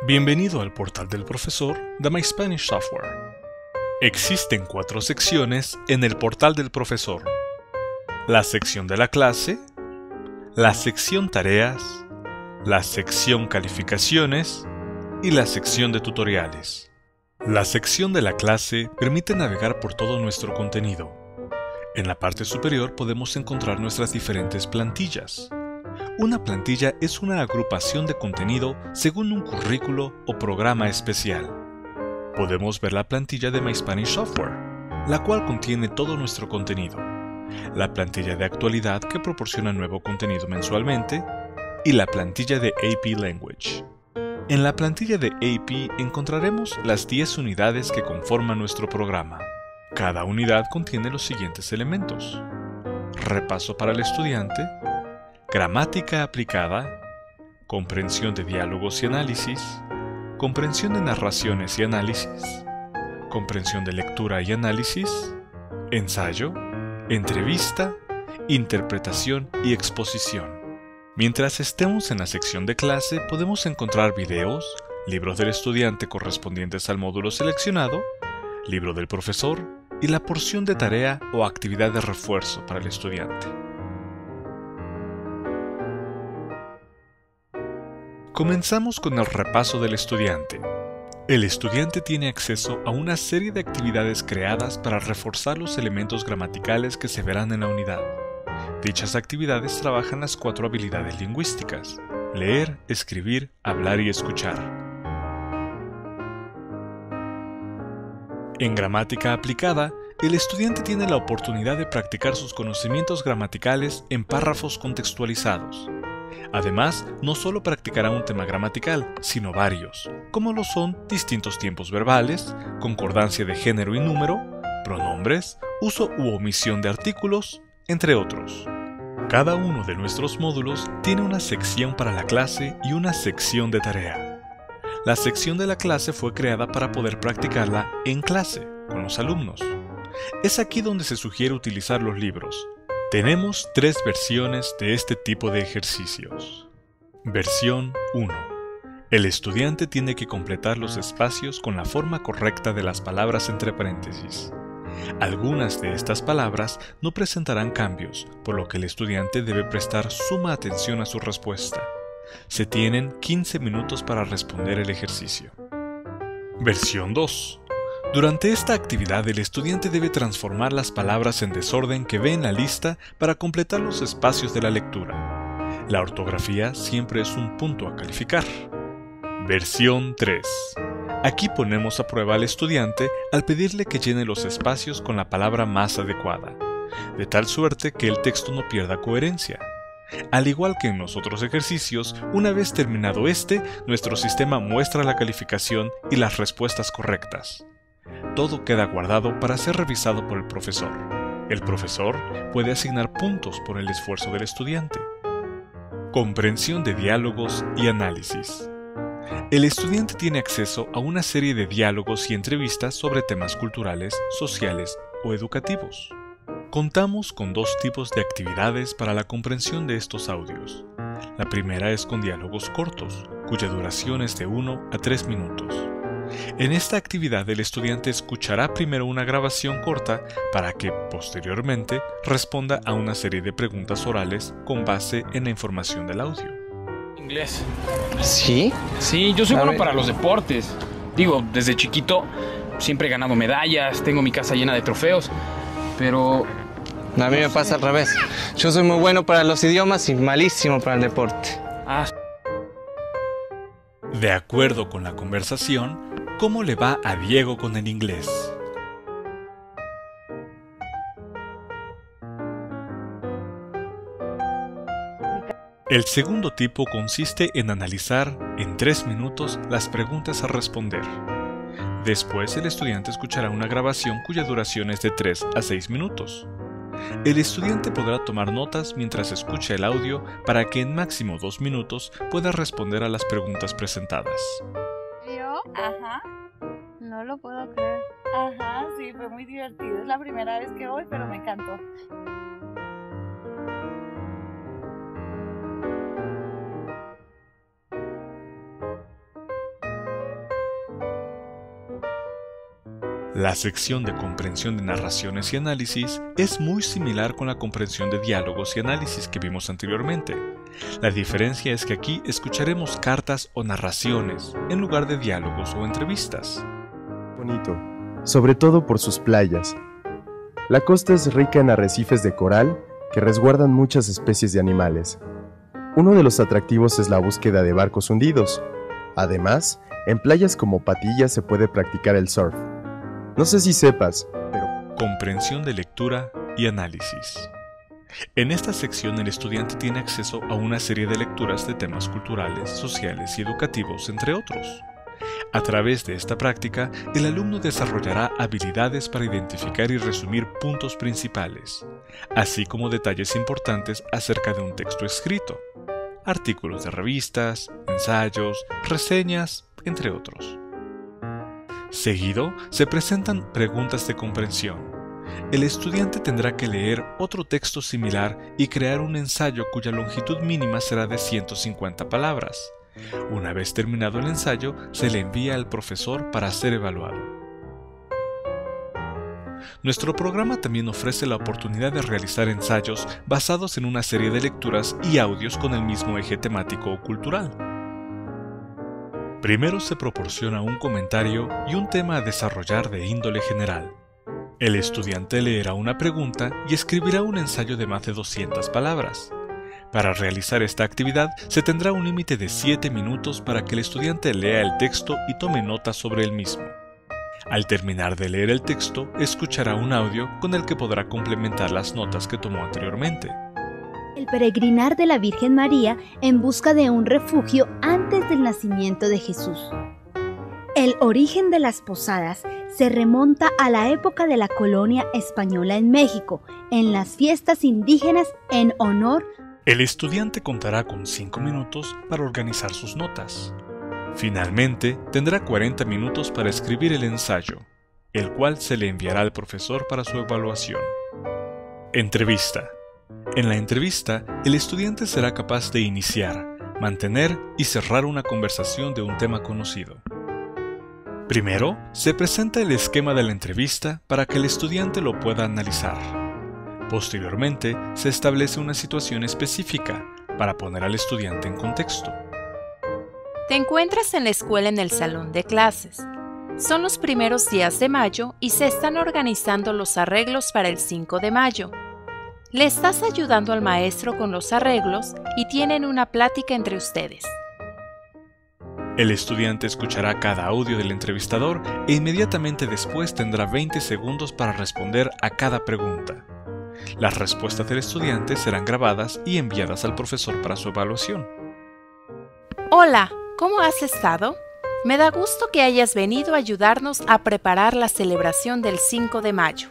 Bienvenido al portal del profesor de My Spanish Software. Existen 4 secciones en el portal del profesor: la sección de la clase, la sección tareas, la sección calificaciones y la sección de tutoriales. La sección de la clase permite navegar por todo nuestro contenido. En la parte superior podemos encontrar nuestras diferentes plantillas. Una plantilla es una agrupación de contenido según un currículo o programa especial. Podemos ver la plantilla de My Spanish Software, la cual contiene todo nuestro contenido, la plantilla de actualidad que proporciona nuevo contenido mensualmente y la plantilla de AP Language. En la plantilla de AP encontraremos las 10 unidades que conforman nuestro programa. Cada unidad contiene los siguientes elementos: repaso para el estudiante, gramática aplicada, comprensión de diálogos y análisis, comprensión de narraciones y análisis, comprensión de lectura y análisis, ensayo, entrevista, interpretación y exposición. Mientras estemos en la sección de clase, podemos encontrar videos, libros del estudiante correspondientes al módulo seleccionado, libro del profesor y la porción de tarea o actividad de refuerzo para el estudiante. Comenzamos con el repaso del estudiante. El estudiante tiene acceso a una serie de actividades creadas para reforzar los elementos gramaticales que se verán en la unidad. Dichas actividades trabajan las 4 habilidades lingüísticas: leer, escribir, hablar y escuchar. En gramática aplicada, el estudiante tiene la oportunidad de practicar sus conocimientos gramaticales en párrafos contextualizados. Además, no solo practicará un tema gramatical, sino varios, como lo son distintos tiempos verbales, concordancia de género y número, pronombres, uso u omisión de artículos, entre otros. Cada uno de nuestros módulos tiene una sección para la clase y una sección de tarea. La sección de la clase fue creada para poder practicarla en clase, con los alumnos. Es aquí donde se sugiere utilizar los libros. Tenemos 3 versiones de este tipo de ejercicios. Versión 1. El estudiante tiene que completar los espacios con la forma correcta de las palabras entre paréntesis. Algunas de estas palabras no presentarán cambios, por lo que el estudiante debe prestar suma atención a su respuesta. Se tienen 15 minutos para responder el ejercicio. Versión 2. Durante esta actividad, el estudiante debe transformar las palabras en desorden que ve en la lista para completar los espacios de la lectura. La ortografía siempre es un punto a calificar. Versión 3. Aquí ponemos a prueba al estudiante al pedirle que llene los espacios con la palabra más adecuada, de tal suerte que el texto no pierda coherencia. Al igual que en los otros ejercicios, una vez terminado nuestro sistema muestra la calificación y las respuestas correctas. Todo queda guardado para ser revisado por el profesor. El profesor puede asignar puntos por el esfuerzo del estudiante. Comprensión de diálogos y análisis. El estudiante tiene acceso a una serie de diálogos y entrevistas sobre temas culturales, sociales o educativos. Contamos con 2 tipos de actividades para la comprensión de estos audios. La primera es con diálogos cortos, cuya duración es de 1 a 3 minutos. En esta actividad el estudiante escuchará primero una grabación corta para que, posteriormente, responda a una serie de preguntas orales con base en la información del audio. Inglés. ¿Sí? Sí, yo soy A bueno ver. para los deportes. Digo, desde chiquito siempre he ganado medallas, tengo mi casa llena de trofeos, pero... A mí me pasa al revés. Yo soy muy bueno para los idiomas y malísimo para el deporte. Ah, De acuerdo con la conversación, ¿cómo le va a Diego con el inglés? El segundo tipo consiste en analizar en 3 minutos las preguntas a responder. Después el estudiante escuchará una grabación cuya duración es de 3 a 6 minutos. El estudiante podrá tomar notas mientras escucha el audio para que en máximo 2 minutos pueda responder a las preguntas presentadas. ¿Yo? Ajá, No lo puedo creer. ajá, sí, fue muy divertido. Es la primera vez que voy, pero me encantó. La sección de comprensión de narraciones y análisis es muy similar con la comprensión de diálogos y análisis que vimos anteriormente. La diferencia es que aquí escucharemos cartas o narraciones en lugar de diálogos o entrevistas. Bonito, sobre todo por sus playas. La costa es rica en arrecifes de coral que resguardan muchas especies de animales. Uno de los atractivos es la búsqueda de barcos hundidos. Además, en playas como Patillas se puede practicar el surf. No sé si sepas, pero... Comprensión de lectura y análisis. En esta sección el estudiante tiene acceso a una serie de lecturas de temas culturales, sociales y educativos, entre otros. A través de esta práctica, el alumno desarrollará habilidades para identificar y resumir puntos principales, así como detalles importantes acerca de un texto escrito, artículos de revistas, ensayos, reseñas, entre otros. Seguido, se presentan preguntas de comprensión. El estudiante tendrá que leer otro texto similar y crear un ensayo cuya longitud mínima será de 150 palabras. Una vez terminado el ensayo, se le envía al profesor para ser evaluado. Nuestro programa también ofrece la oportunidad de realizar ensayos basados en una serie de lecturas y audios con el mismo eje temático o cultural. Primero se proporciona un comentario y un tema a desarrollar de índole general. El estudiante leerá una pregunta y escribirá un ensayo de más de 200 palabras. Para realizar esta actividad se tendrá un límite de 7 minutos para que el estudiante lea el texto y tome notas sobre el mismo. Al terminar de leer el texto, escuchará un audio con el que podrá complementar las notas que tomó anteriormente. El peregrinar de la Virgen María en busca de un refugio antes del nacimiento de Jesús. El origen de las posadas se remonta a la época de la colonia española en México, en las fiestas indígenas en honor. El estudiante contará con 5 minutos para organizar sus notas. Finalmente, tendrá 40 minutos para escribir el ensayo, el cual se le enviará al profesor para su evaluación. Entrevista. En la entrevista, el estudiante será capaz de iniciar, mantener y cerrar una conversación de un tema conocido. Primero, se presenta el esquema de la entrevista para que el estudiante lo pueda analizar. Posteriormente, se establece una situación específica para poner al estudiante en contexto. Te encuentras en la escuela en el salón de clases. Son los primeros días de mayo y se están organizando los arreglos para el 5 de mayo. Le estás ayudando al maestro con los arreglos y tienen una plática entre ustedes. El estudiante escuchará cada audio del entrevistador e inmediatamente después tendrá 20 segundos para responder a cada pregunta. Las respuestas del estudiante serán grabadas y enviadas al profesor para su evaluación. Hola, ¿cómo has estado? Me da gusto que hayas venido a ayudarnos a preparar la celebración del 5 de mayo.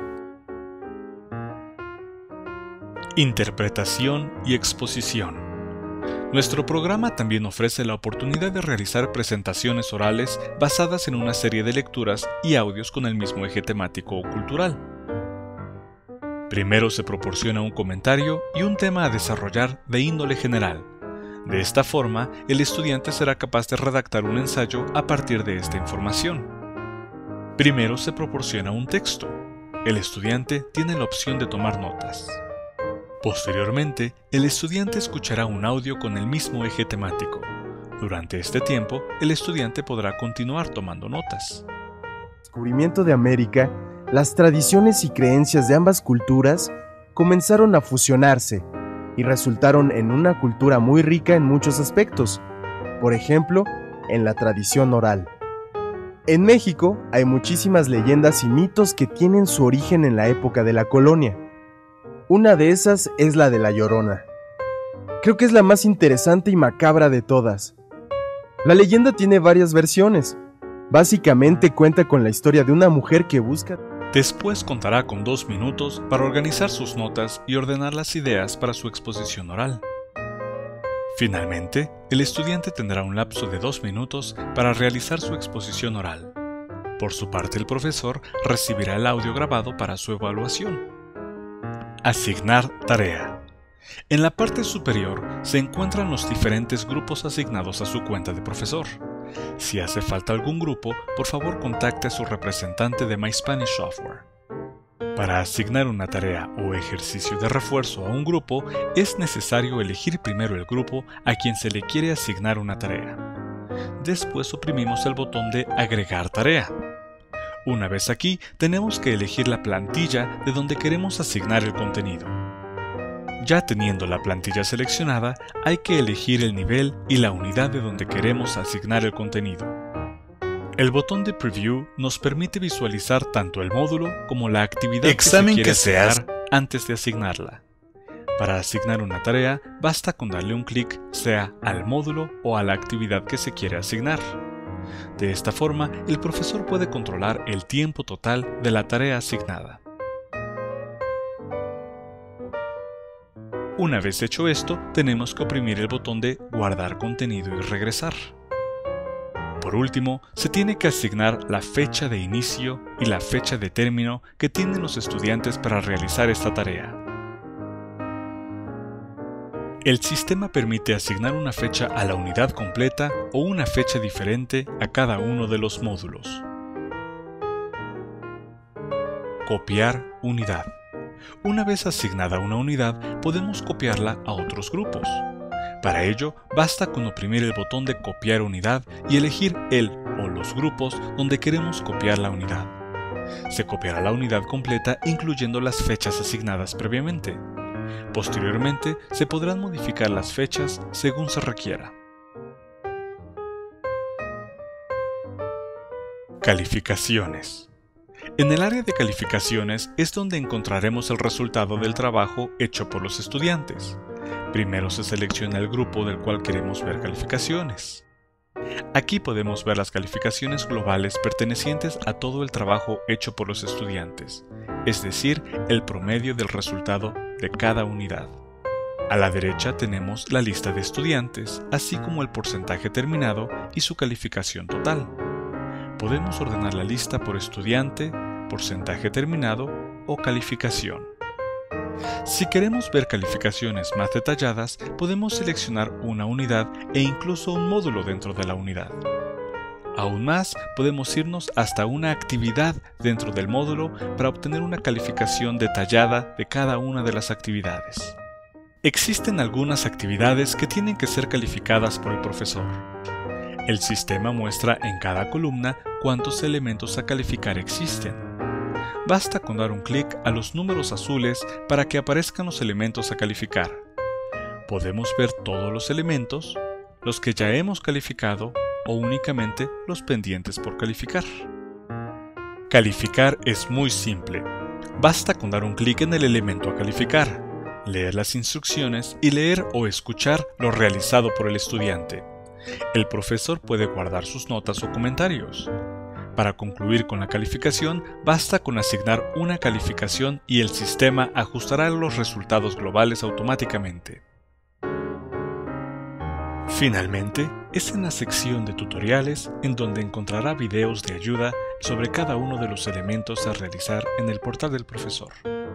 Interpretación y exposición. Nuestro programa también ofrece la oportunidad de realizar presentaciones orales basadas en una serie de lecturas y audios con el mismo eje temático o cultural. Primero se proporciona un comentario y un tema a desarrollar de índole general. De esta forma, el estudiante será capaz de redactar un ensayo a partir de esta información. Primero se proporciona un texto. El estudiante tiene la opción de tomar notas. Posteriormente, el estudiante escuchará un audio con el mismo eje temático. Durante este tiempo, el estudiante podrá continuar tomando notas. Descubrimiento de América, las tradiciones y creencias de ambas culturas comenzaron a fusionarse y resultaron en una cultura muy rica en muchos aspectos, por ejemplo, en la tradición oral. En México hay muchísimas leyendas y mitos que tienen su origen en la época de la colonia. Una de esas es la de La Llorona. Creo que es la más interesante y macabra de todas. La leyenda tiene varias versiones. Básicamente cuenta con la historia de una mujer que busca... Después contará con 2 minutos para organizar sus notas y ordenar las ideas para su exposición oral. Finalmente, el estudiante tendrá un lapso de 2 minutos para realizar su exposición oral. Por su parte, el profesor recibirá el audio grabado para su evaluación. Asignar tarea. En la parte superior se encuentran los diferentes grupos asignados a su cuenta de profesor. Si hace falta algún grupo, por favor contacte a su representante de My Spanish Software. Para asignar una tarea o ejercicio de refuerzo a un grupo, es necesario elegir primero el grupo a quien se le quiere asignar una tarea. Después oprimimos el botón de Agregar tarea. Una vez aquí, tenemos que elegir la plantilla de donde queremos asignar el contenido. Ya teniendo la plantilla seleccionada, hay que elegir el nivel y la unidad de donde queremos asignar el contenido. El botón de Preview nos permite visualizar tanto el módulo como la actividad que se quiere asignar antes de asignarla. Para asignar una tarea, basta con darle un clic, sea al módulo o a la actividad que se quiere asignar. De esta forma, el profesor puede controlar el tiempo total de la tarea asignada. Una vez hecho esto, tenemos que oprimir el botón de Guardar contenido y regresar. Por último, se tiene que asignar la fecha de inicio y la fecha de término que tienen los estudiantes para realizar esta tarea. El sistema permite asignar una fecha a la unidad completa o una fecha diferente a cada uno de los módulos. Copiar unidad. Una vez asignada una unidad, podemos copiarla a otros grupos. Para ello, basta con oprimir el botón de Copiar unidad y elegir el o los grupos donde queremos copiar la unidad. Se copiará la unidad completa incluyendo las fechas asignadas previamente. Posteriormente, se podrán modificar las fechas según se requiera. Calificaciones. En el área de calificaciones es donde encontraremos el resultado del trabajo hecho por los estudiantes. Primero se selecciona el grupo del cual queremos ver calificaciones. Aquí podemos ver las calificaciones globales pertenecientes a todo el trabajo hecho por los estudiantes, es decir, el promedio del resultado de cada unidad. A la derecha tenemos la lista de estudiantes, así como el porcentaje terminado y su calificación total. Podemos ordenar la lista por estudiante, porcentaje terminado o calificación. Si queremos ver calificaciones más detalladas, podemos seleccionar una unidad e incluso un módulo dentro de la unidad. Aún más, podemos irnos hasta una actividad dentro del módulo para obtener una calificación detallada de cada una de las actividades. Existen algunas actividades que tienen que ser calificadas por el profesor. El sistema muestra en cada columna cuántos elementos a calificar existen. Basta con dar un clic a los números azules para que aparezcan los elementos a calificar. Podemos ver todos los elementos, los que ya hemos calificado o únicamente los pendientes por calificar. Calificar es muy simple. Basta con dar un clic en el elemento a calificar, leer las instrucciones y leer o escuchar lo realizado por el estudiante. El profesor puede guardar sus notas o comentarios. Para concluir con la calificación, basta con asignar una calificación y el sistema ajustará los resultados globales automáticamente. Finalmente, es en la sección de tutoriales en donde encontrará videos de ayuda sobre cada uno de los elementos a realizar en el portal del profesor.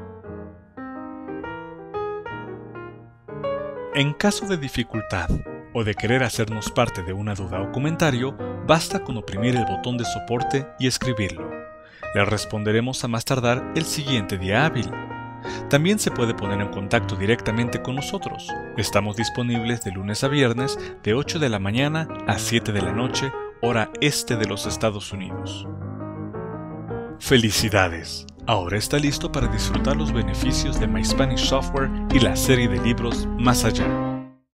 En caso de dificultad o de querer hacernos parte de una duda o comentario, basta con oprimir el botón de soporte y escribirlo. Le responderemos a más tardar el siguiente día hábil. También se puede poner en contacto directamente con nosotros. Estamos disponibles de lunes a viernes de 8 de la mañana a 7 de la noche, hora este de los Estados Unidos. ¡Felicidades! Ahora está listo para disfrutar los beneficios de My Spanish Software y la serie de libros Más Allá.